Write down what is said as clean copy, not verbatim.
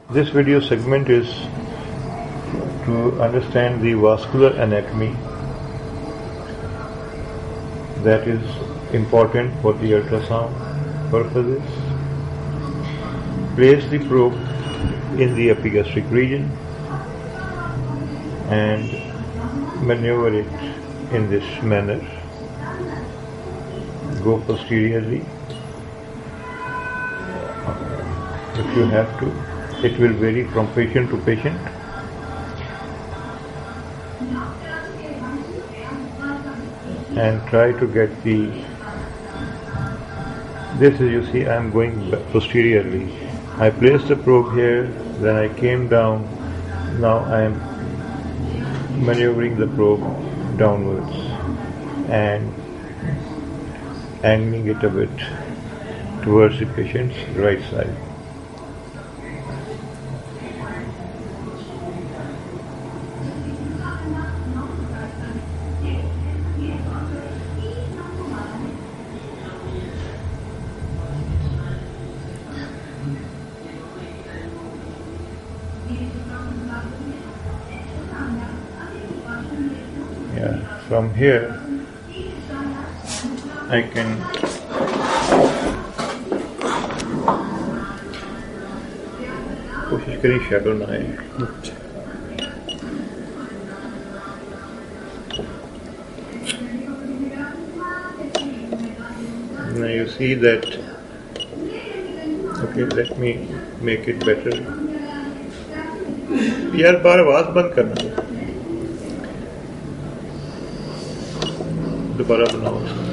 This video segment is to understand the vascular anatomy that is important for the ultrasound purposes. Place the probe in the epigastric region and maneuver it in this manner. Go posteriorly if you have to. It will vary from patient to patient. And try to get this is, you see, I am going posteriorly. I placed the probe here, then I came down. Now I am maneuvering the probe downwards and angling it a bit towards the patient's right side. From here I can कोशिश करें shadow ना आए. Now you see that. Okay, let me make it better. यार बार आवाज बंद करना. दोबारा बनाओ.